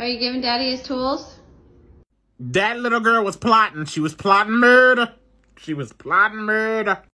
Are you giving Daddy his tools? That little girl was plotting. She was plotting murder. She was plotting murder.